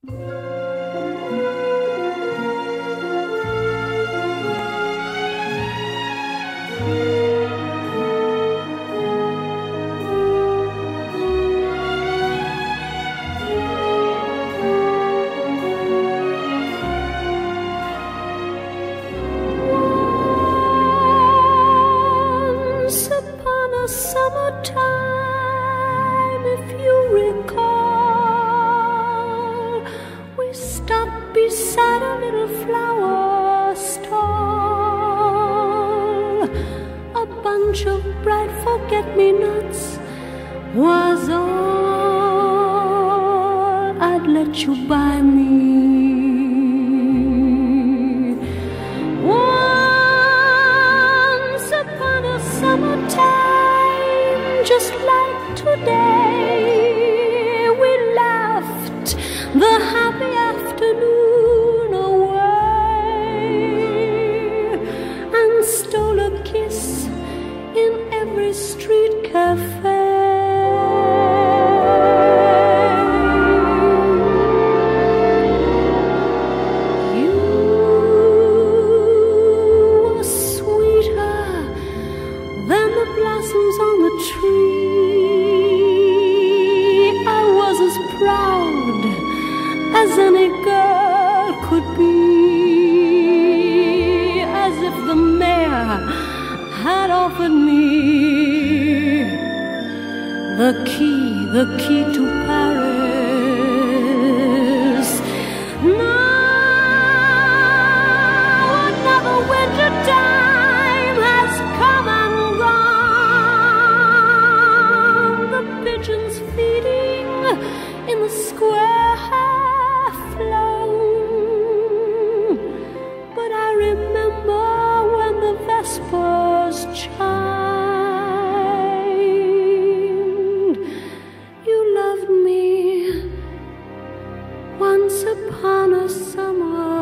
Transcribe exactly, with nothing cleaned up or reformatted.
Beside a little flower stall, a bunch of bright forget-me-nots was all I'd let you buy me. Once upon a summertime, just like today, we laughed the happy afternoon stole a kiss in every street cafe. You were sweeter than the blossoms on the tree. I was as proud as any girl could be, as if the mayor had offered me the key, the key to Paris. Now another winter time has come and gone. The pigeons feeding in the square have flown, but I remember the vespers chimed. You loved me once upon a summer